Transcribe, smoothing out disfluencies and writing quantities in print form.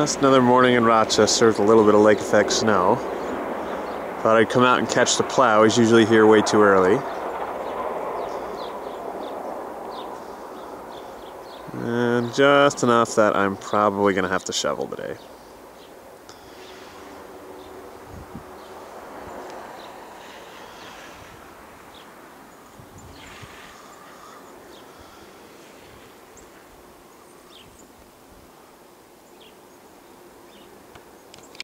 Just another morning in Rochester with a little bit of lake effect snow. Thought I'd come out and catch the plow. He's usually here way too early. And just enough that I'm probably going to have to shovel today.